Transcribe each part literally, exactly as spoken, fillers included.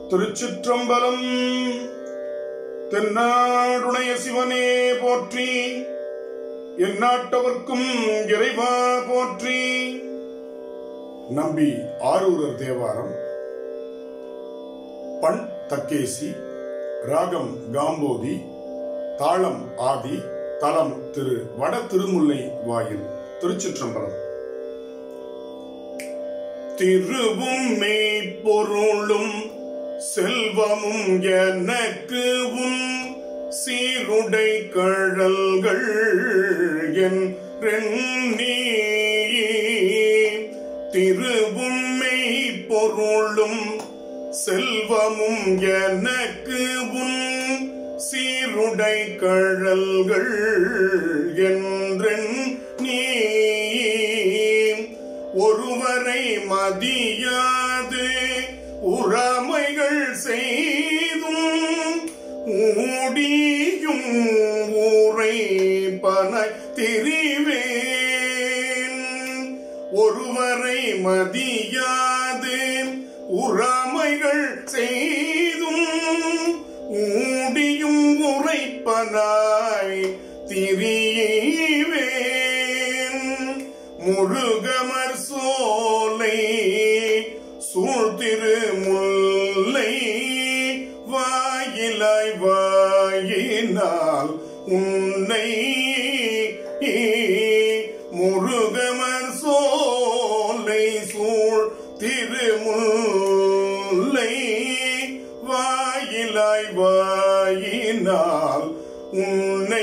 திருச்சிற்றம்பலம். தென்னாடுடைய சிவனே போற்றி, எந்நாட்டவர்க்கும் இறைவா போற்றி. நம்பி ஆரூரர் தேவாரம். பண் தக்கேசி, ராகம் காம்போதி, தாளம் ஆதி, தலம் திரு வட திருமுல்லை வாயில். திருச்சிற்றம்பலம். திருவும் மெய்ப்பொருளும் செல்வமும் எனக்கு உன் சீருடை கழல்கள் என்றெண்ணி. திருவும் மெய்ப்பொருளும் செல்வமும் எனக்கு உன் சீருடை கழல்கள் என்றெண்ணி. ஒருவரை மதியாது உறமைகள் செய்தும் ஊடியும் ஊரை பன திரிவேன். ஒருவரை மதியாது உறமைகள் செய்தும் ஊடியும் உரைப்பனாய் திரிவேன். முருகமர் சோலை சூழ்திரு முல்லை வாயிலாய் வாயினால் உன்னை. முருகமர் சோலை சூழ் திருமுல்லை வாயிலாய் வாயினால் உன்னை.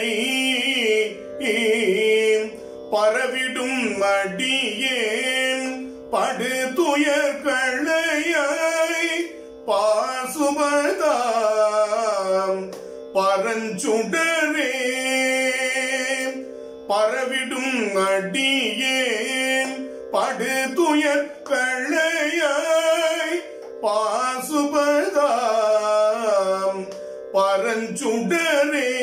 பரவிடும் அடியேன் படு துயர் களையாய் பாசுபதாம் பரஞ்சுடரே. பரவிடும் அடியேன் படு துயர் களையாய் பாசுபதாம் பரஞ்சுடரே.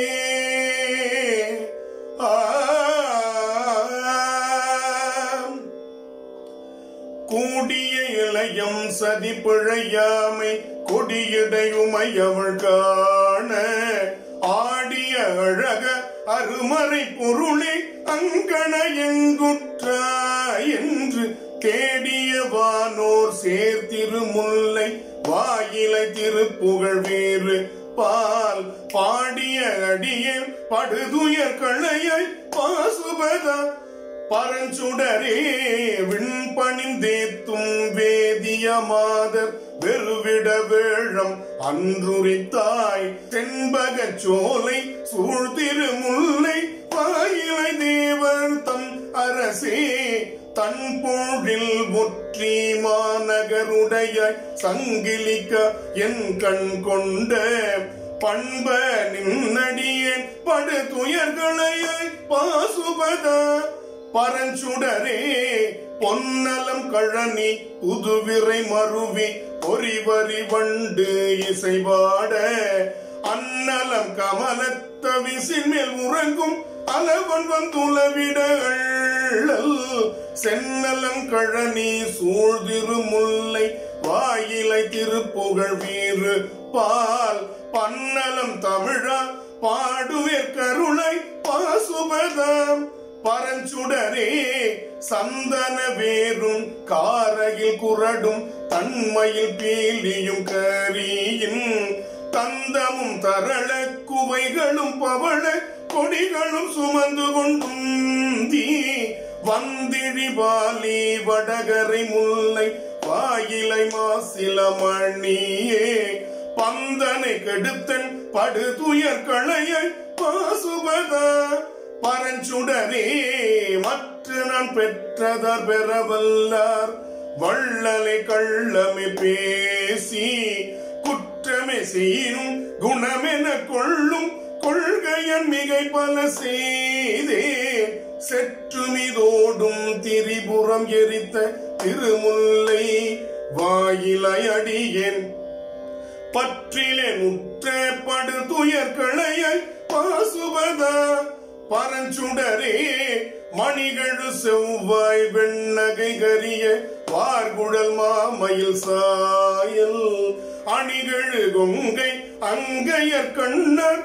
கூடிய இளையம் சதி பிழையாமை கொடியடையுமையவள் காண ஆடிய அழக அருமறை பொருளே அங்கண எங்குற்றாய் என்று தேடிய வானோர் சேர்த்திருமுல்லை வாயிலை திருப்புகழ் வேறு பால் பாடிய அடியேன் படுதுயர் களையை பாசுபதா பரஞ்சுடரே. விண்பணிந்தேத்தும் வேதிய மாதர் வெறுவிட வேழம் அன்றுரித்தாய் தென்பக சோலை சூழ்திருமுல்லை வாயிலை தேவர் தம் அரசே. தன் பொழில் ஒற்றி மாநகருடைய சங்கிலிக்க என் கண் கொண்ட பண்ப நின்னடியேன் படு துயர்களையாய் பாசுபதா பரஞ்சுடரே. பொன்னலம் கழனி புதுவிரை மருவி பொறிவரி வண்டு இசைவாட அன்னலம் கமலத்த விசில் மேல் உறங்கும் அலவன் வந்துலவிட சென்னலம் கழனி சூழ்திருமுல்லை வாயிலை திருப்புகழ் வீறு பால் பன்னலம் தமிழா பாடுவேர் கருணை பாசுபதாம் பரஞ்சுடரே. சந்தன வேரும் காரையில் குரடும் தன்மையில் பீலியும் கரியின் தந்தமும் தரள குவைகளும் பவள கொடிகளும் சுமந்து கொண்டுந்தி வந்திழி பாலி வடகரை முல்லை வாயிலை மாசில மணியே. பந்தனை கெடுத்தன் படு துயர் களையை பாசுபதா பரஞ்சுடரே. மற்ற நான் பெற்றதார் பெறவல்லார் வள்ளலை கள்ளமை பேசி குற்றமே செய்யும் குணமென கொள்ளும் கொள்கையன் மிகை பல செய்தே. செற்றுமிதோடும் திரிபுரம் எரித்த திருமுல்லை வாயிலை அடியேன் பற்றிலே முற்ற படு துயர் களையை பாசுபதா பரஞ்சுடரே. மணிகழு செவ்வாய் வெண்ணகை கரிய வார்குழல் மாமயில் சாயல் அணிகள் கொங்கை அங்கையர் கண்ணர்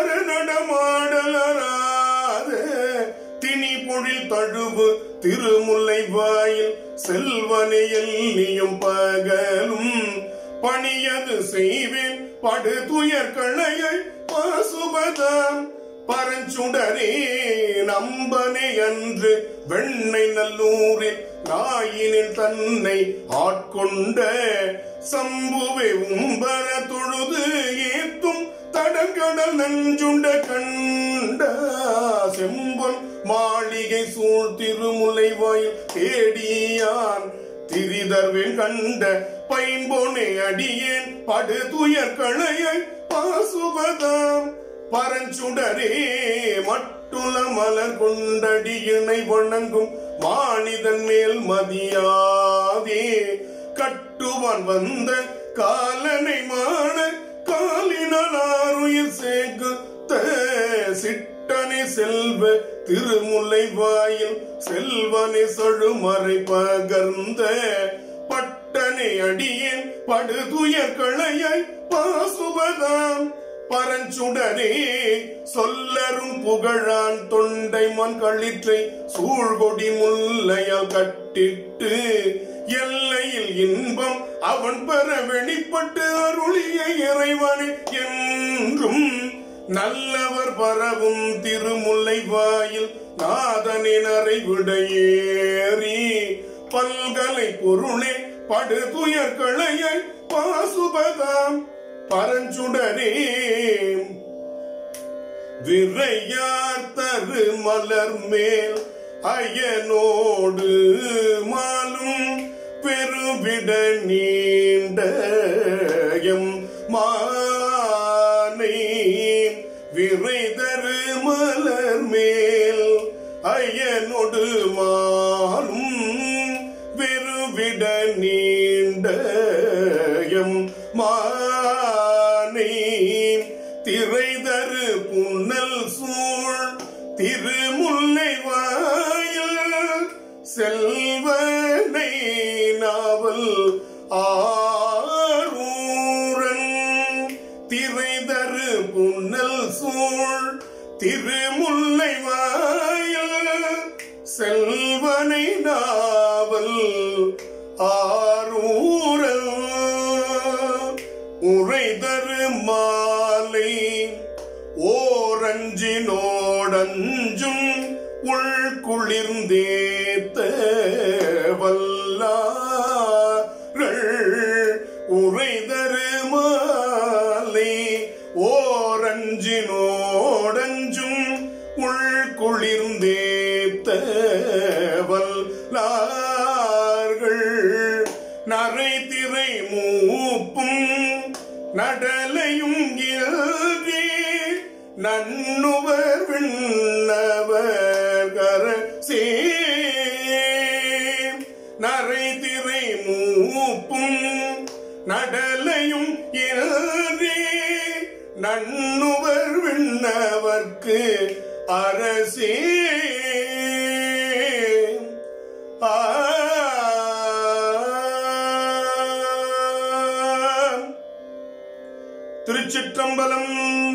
அரணடமாடலராத திணி பொழில் தழுவு திருமுல்லை வாயில் செல்வனையில் நீயும் பகலும் பணியது செய்வேன் படு துயர் களையை பாசுபதாம் பரஞ்சுடரே நம்பனே அன்று வெண்ணை நல்லூரில் நாயினில் தன்னை ஆட்கொண்ட சம்புவை உம்பர தொழுது ஏத்தும் தடங்கடல் நஞ்சுண்ட கண்ட செம்பொன் மாளிகை சூழ் திருமுலை வாயில் தேடியான் திரிதர்வேன் கண்ட பைம்பொனை அடியேன் படு துயர் களையை பாசுபதாம் பரஞ்சுடரே மட்டுல மலர் கொண்டடியினை வணங்கும் மானிதன் மேல் மதியாதே கட்டுவான் வந்த காலனை மாட காலினாருயிர் சேகுத்த சிட்டனை செல்வ திருமுல்லை வாயில் செல்வனை சொழுமறை பகர்ந்த பட்டனை அடியேன் படு துயர் களையை பாசுபதாம் பரஞ்சுடரே சொல்லரும் புகழான் தொண்டை மண் களிற்றை சூழ்கொடி முல்லையால் கட்டிட்டு எல்லையில் இன்பம் அவன் பெற வெளிப்பட்டு அருளிய இறைவனை என்றும் நல்லவர் பரவும் திருமுல்லை வாயில் நாதனின் அறைவிடையேறி பல்கலை பொருளே படு துயர் களையை பாசுபதாம் பரஞ்சுடரே விரையார் தரு மலர் மேல் அயனோடு மாலும் பெருவிட நீண்ட எம் மானை விரை தரு மலர் மேல் அயனோடு மாலும் பெருவிட நீண்ட எம் மானை திரைதரு புன்னல் சூழ் திருமுல்லை வாயில் செல்வனை நாவல் ஆரூரன் திரைதரு புன்னல் சூழ் திருமுல்லை வாயில் செல்வனை நாவல் ஆரூரன் உரைதரு மாலை ஓரஞ்சினோடஞ்சும் உள்குளிர்ந்தேத்த வல்லார்கள் உரைதரு மாலை ஓரஞ்சினோடஞ்சும் உள்குளிர்ந்தேத்த வல்லார்கள் நரை திரை மூப்பும் நடலையும் இல்கே நன்னுவர் விண்ணவர் கரசே நரை திரை மூப்பும் நடலையும் இல்கே நன்னுவர் விண்ணவர்க்கு அரசே ஆ திருச்சிற்றம்பலம்.